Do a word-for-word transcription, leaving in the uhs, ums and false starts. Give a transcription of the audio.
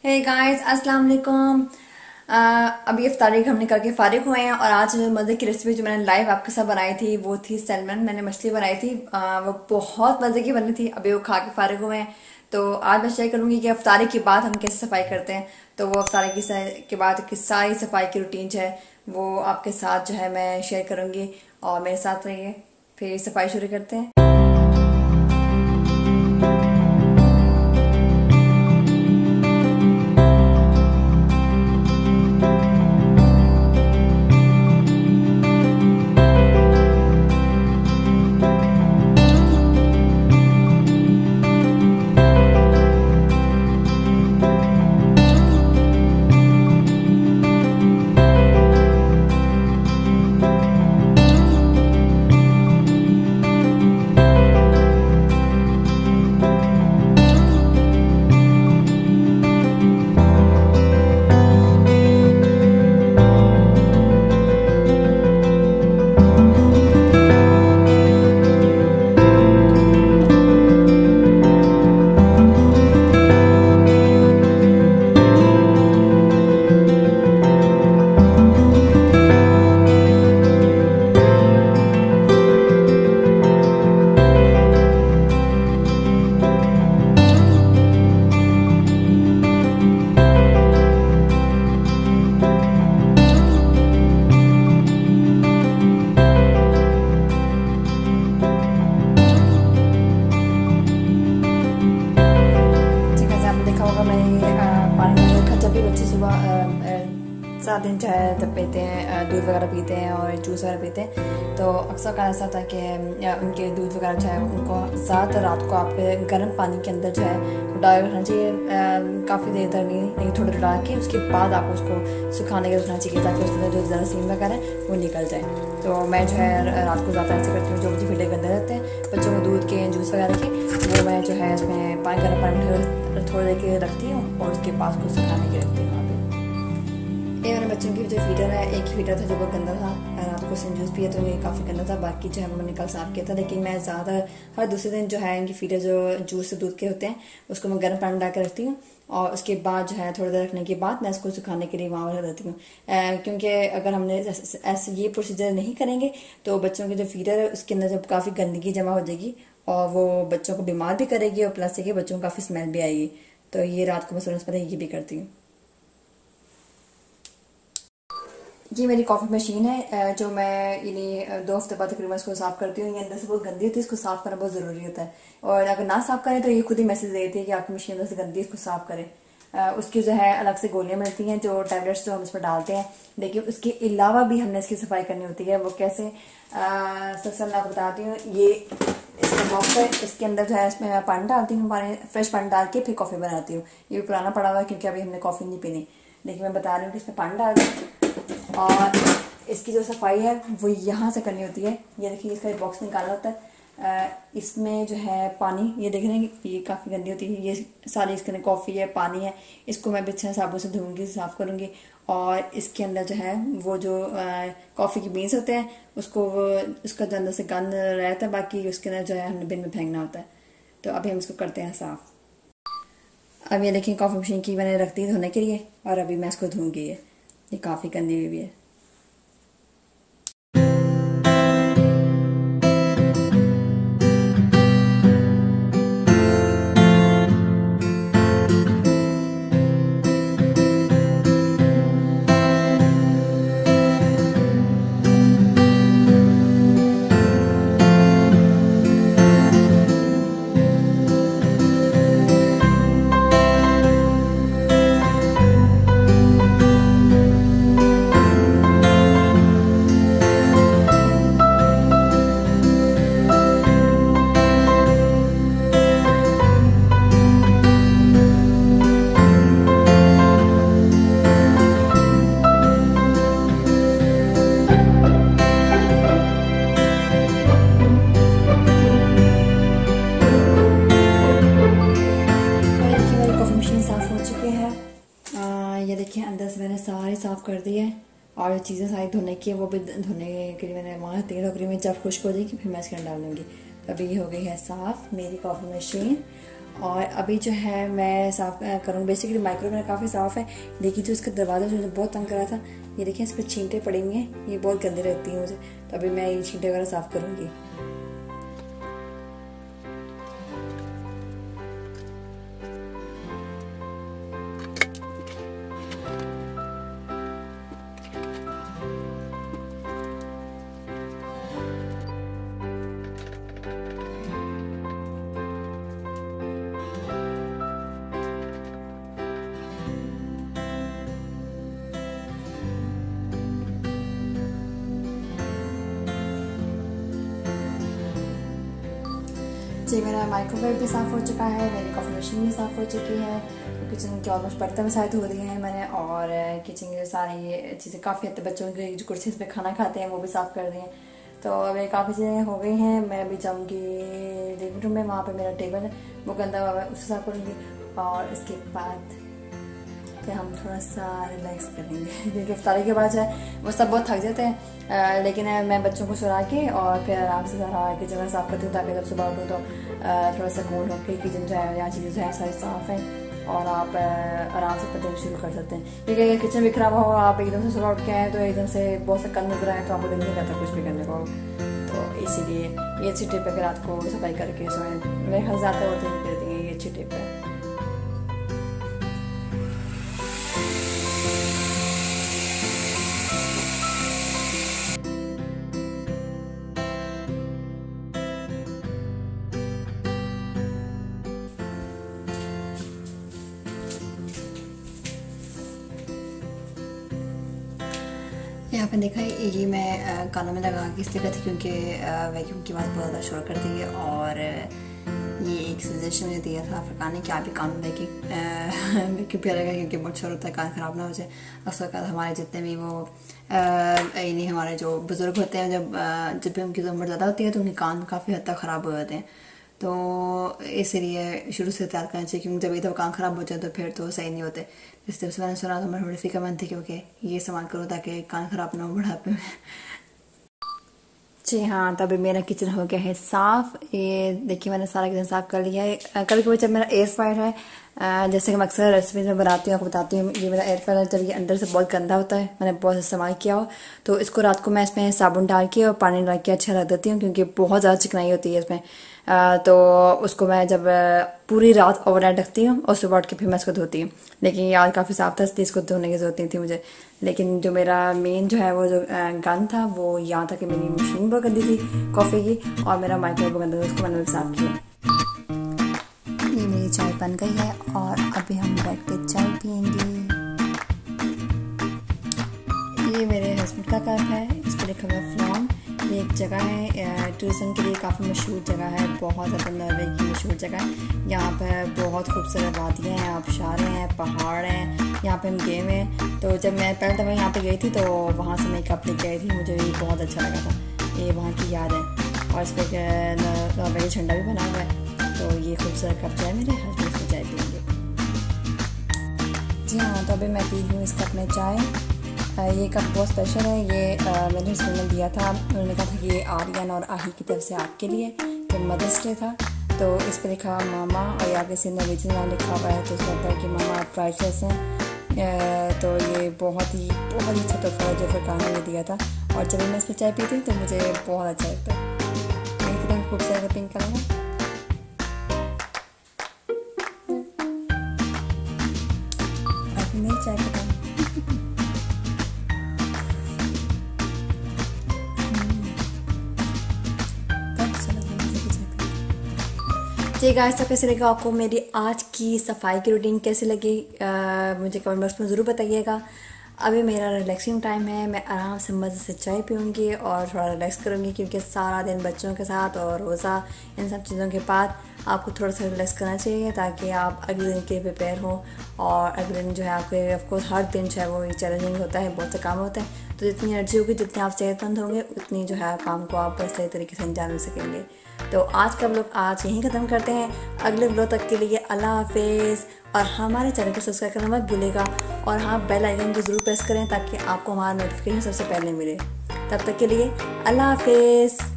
Hey guys अस्सलाम वालेकुम। अ, अभी इफ्तारी हमने करके फारिग हुए हैं और आज मज़े की रेसिपी जो मैंने लाइव आपके साथ बनाई थी वो थी सैल्मन। मैंने मछली बनाई थी, अ, वो बहुत मज़े की बनी थी। अभी वो खा के फारिग हुए हैं तो आज मैं शेयर करूंगी कि इफ्तारी के बाद हम कैसे सफाई करते हैं। तो वो इफ्तारी की स- के बाद की सारी सफाई की रूटीन जो है वो आपके साथ जो है मैं शेयर करूंगी और मेरे साथ रहिए। फिर सफाई शुरू करते हैं। जैसा कि आपने देखा होगा मैंने अ, पानी में रखा जब भी बच्चे सुबह अ, अ, सात दिन चाय तब पीते हैं, अ, दूध वगैरह पीते हैं और जूस वगैरह पीते हैं। तो अक्सर का ऐसा था कि अ, उनके दूध वगैरह जो है उनको ज़्यादातर रात को आपके गर्म पानी के अंदर जो है वो डाल रखना चाहिए। काफ़ी देर तक नहीं नहीं थोड़ा डाल के उसके बाद आप उसको सुखाने के रखना चाहिए ताकि उसके अंदर जो जरासीम वगैरह है वो निकल जाए। तो मैं जो है रात को ज़्यादा ऐसे करती हूँ, जो मुझे फीडे गंदे रहते हैं बच्चों को दूध के जूस वगैरह के, वो मैं जो है इसमें पानी गर्म पानी में थोड़ी देर के रखती हूँ और उसके पास को सुखाने के रखती हूँ वहाँ पे। ये मेरे बच्चों की जो फीडर है, एक ही फीडर था जो बहुत गंदा था, रात को उसने जूस पिया तो ये काफ़ी गंदा था। बाकी जो है मैंने कल साफ किया था, लेकिन मैं ज़्यादा हर दूसरे दिन जो है इनकी फीडर जो जूस से दूध के होते हैं उसको मैं गर्म पानी डाल के रखती हूँ और उसके बाद जो है थोड़ी देर रखने के बाद मैं इसको सुखाने के लिए वहाँ रख देती हूँ। क्योंकि अगर हमने ऐसे ये प्रोसीजर नहीं करेंगे तो बच्चों की जो फीडर है उसके अंदर जब काफ़ी गंदगी जमा हो जाएगी और वो बच्चों को बीमार भी करेगी और प्लस से कि बच्चों को काफ़ी स्मेल भी आएगी। तो ये रात को मैं सोने से पहले ये भी करती हूँ। ये मेरी कॉफ़ी मशीन है जो मैं यानी दो हफ्ते बाद तकरीबन इसको साफ़ करती हूँ। ये अंदर से बहुत गंदी होती है, इसको साफ़ करना बहुत ज़रूरी होता है और अगर ना साफ़ करें तो ये खुद ही मैसेज देती है कि आपकी मशीन अंदर से गंदी है, इसको साफ़ करें। अ, उसकी जो है अलग से गोलियां मिलती हैं जो टैबलेट्स जो हम इसमें डालते हैं, लेकिन उसके अलावा भी हमने इसकी सफाई करनी होती है। वो कैसे सबसे मैं आपको बताती हूँ। ये इसका बॉक्स है, इसके अंदर जो है इसमें मैं पानी डालती हूँ, पानी फ्रेश पानी डाल के फिर कॉफ़ी बनाती हूँ। ये भी पुराना पड़ा हुआ है क्योंकि अभी हमने कॉफ़ी नहीं पीनी, लेकिन मैं बता रही हूँ कि इसमें पानी डाल दें और इसकी जो सफाई है वो यहाँ से करनी होती है। ये देखिए इसका बॉक्स निकाला होता है, इसमें जो है पानी ये देख रहे हैं ये काफ़ी गंदी होती है। ये सारी इसके अंदर कॉफ़ी है, पानी है, इसको मैं अच्छे साबुन से धोऊंगी, साफ़ करूँगी और इसके अंदर जो है वो जो कॉफ़ी की बीन्स होते हैं उसको वो उसका जो अंदर से गंद रहता है, बाकी उसके अंदर जो है हमने बिन में फेंकना होता है। तो अभी हम इसको करते हैं साफ़। अब ये देखिए कॉफ़ी मशीन की मैंने रख दी धोने के लिए और अभी मैं इसको धोऊंगी। ये ये काफ़ी गंदी हुई भी है। ये देखिए अंदर से मैंने सारे साफ़ कर दिए हैं और चीज़ें सारी धोने की है वो भी धोने के लिए मैंने वहाँ तीन टोकरी में जब खुश्क हो जाएगी फिर मैं इसके अंदर डालूंगी। तो अभी ये हो गई है साफ़ मेरी कॉफ़ी मशीन और अभी जो है मैं साफ़ करूँगी। बेसिकली माइक्रो मेरा काफ़ी साफ़ है, लेकिन जो इसका दरवाज़ा जो मुझे बहुत तंग करा था, ये देखें इस पर छींटे पड़े हुए हैं, ये बहुत गंदे रहती हैं मुझे। तो अभी मैं ये छींटे वगैरह साफ़ करूँगी। जी मेरा माइक्रोवेव भी साफ़ हो चुका है, मेरी कॉफ़ी मशीन भी साफ़ हो चुकी है, किचन के ऑलमोस्ट बर्तन सारे धो दिए हैं मैंने, और किचन के सारे ये चीज़ें काफ़ी हद तक बच्चों की जो कुर्सी पे खाना खाते हैं वो भी साफ़ कर दिए। तो अभी काफ़ी चीज़ें हो गई हैं। मैं अभी जाऊँगी लिविंग रूम में, वहाँ पे मेरा टेबल है वो गंदा हुआ है, उसे साफ़ करूँगी, और इसके बाद फिर हम थोड़ा सा रिलैक्स करेंगे क्योंकि इफ्तारी के बाद जो है वो सब बहुत थक जाते हैं। आ, लेकिन मैं बच्चों को सुला के और फिर आराम से सारा किचन में साफ़ करती हूँ, ताकि जब सुबह उठूँ तो आ, थोड़ा सा मूड हो के किचन जो है यहाँ चीज़ें जो है सारी साफ़ हैं और आप आराम से पढ़ना शुरू कर सकते हैं। क्योंकि अगर किचन बिखरा हुआ हो, आप एकदम से सुबह उठ के आए तो एकदम से बहुत सा कम नजर आए तो आपको दिन नहीं करता कुछ भी करने को। तो इसीलिए ये अच्छी टिप है कि रात को सफाई करके सोएं। मेरे ख्याल ज़्यादा होते नहीं करती है, ये अच्छी टिप है। यहाँ पे देखा है ये मैं कानों में लगा के इसलिए थी क्योंकि वैक्यूम की आवाज़ बहुत ज़्यादा शोर करती है, और ये एक सजेशन मुझे दिया था फरकान ने कि आप भी कान में वैक्यूम वैक्यूम पे लगा, क्योंकि बहुत शोर होता है, कान ख़राब ना हो जाए। अक्सर का हमारे जितने भी वो यानी हमारे जो बुज़ुर्ग होते हैं, जब जब भी उनकी उम्र ज़्यादा होती है तो उनके कान काफ़ी हद तक ख़राब हो जाते हैं। तो इसलिए शुरू से तैयार करना चाहिए, क्योंकि जब एकदम कान ख़राब हो जाए तो फिर तो सही नहीं होते। इस तरह से मैंने सुना तो मैं थोड़ी फिक्रमंद थी क्योंकि ये सामान करो ताकि कान ख़राब ना हो बुढ़ापे में। जी हाँ, तभी मेरा किचन हो गया है साफ़। ये देखिए मैंने सारा किचन साफ़ कर लिया है। कभी कभी जब मेरा एयर फ्रायर है, जैसे कि मैं अक्सर रेसिपीज में बनाती हूँ, आपको बताती हूँ, ये मेरा एयर फ्रायर जब ये अंदर से बहुत गंदा होता है, मैंने बहुत इस्तेमाल किया हो, तो इसको रात को मैं इसमें साबुन डाल के और पानी डाल के अच्छा रख देती हूँ, क्योंकि बहुत ज़्यादा चिकनाई होती है इसमें। आ, तो उसको मैं जब पूरी रात ओवरनाइट रखती हूँ और सुबह उठ के फिर मैं इसको धोती हूँ। लेकिन यार काफ़ी साफ था इसलिए इसको धोने की जरूरत नहीं थी मुझे। लेकिन जो मेरा मेन जो है वो जो गन था वो यहाँ था कि मेरी मशीन बहुत गंदी थी कॉफ़ी की, और मेरा माइक्रोवेव बहुत गंदा था, उसको मैंने साफ़ किया। ये मेरी चाय बन गई है और अभी हम बैठ के चाय पियेंगे। ये मेरे हस्बैंड का कप है, इस पर लिखा हुआ है फ्लॉन। ये एक जगह है टूरिज्म के लिए काफ़ी मशहूर जगह है, बहुत ज़्यादा नॉर्वे की मशहूर जगह है। यहाँ पर बहुत खूबसूरत वादियाँ हैं, आबशारें हैं, पहाड़ हैं। यहाँ पे हम गए हुए हैं। तो जब मैं पहले दफ़ा यहाँ पे गई थी तो वहाँ से मैं कप लेके आई थी, मुझे ये बहुत अच्छा लगा था। ये वहाँ की याद है, और इस पर नॉर्वे झंडा भी बना हुआ है। तो ये खूबसूरत कप जो है मेरे हस्बैंड से चाय पियेंगे। जी हाँ, तो अभी मैं पी रही हूँ इस कप में चाय। ये कप बहुत स्पेशल है, ये आ, मेरे हस्बैंड ने दिया था। उन्होंने कहा था कि ये आर्यन और आही की तरफ से आपके लिए, तो मदर्स डे था। तो इस पर लिखा मामा, और आगे से नॉर्वेजियन नाम लिखा हुआ है, तो इसका मतलब है कि मामा प्राइसलेस हैं। तो ये बहुत ही बहुत ही अच्छा तोहफा है जो फरकान ने दिया था, और जब मैं इस पर चाय पीती तो मुझे बहुत अच्छा लगता है। एकदम खूबसूरत पिंक कलर है। चाय पता जी गाइस, तो कैसे लगा आपको मेरी आज की सफाई की रूटीन कैसे लगी, आ, मुझे कमेंट बॉक्स में ज़रूर बताइएगा। अभी मेरा रिलैक्सिंग टाइम है, मैं आराम से मज़े से चाय पीऊँगी और थोड़ा रिलैक्स करूँगी, क्योंकि सारा दिन बच्चों के साथ और रोज़ा इन सब चीज़ों के बाद आपको थोड़ा सा रिलैक्स करना चाहिए, ताकि आप अगले दिन के प्रिपेयर हो। और अगले दिन जो है आपके ऑफकोर्स हर दिन जो है वो चैलेंजिंग होता है, बहुत से काम होते हैं, तो जितनी एनर्जी होगी, जितने आप सेहतमंद होंगे, उतनी जो है काम को आप सही तरीके से अंजाम दे सकेंगे। तो आज का व्लॉग आज यहीं ख़त्म करते हैं। अगले व्लॉग तक के लिए अल्लाह हाफिज़, और हमारे चैनल को सब्सक्राइब करना मत भूलिएगा, और हाँ बेल आइकन को ज़रूर प्रेस करें ताकि आपको हमारा नोटिफिकेशन सबसे पहले मिले। तब तक के लिए अल्लाह हाफिज़।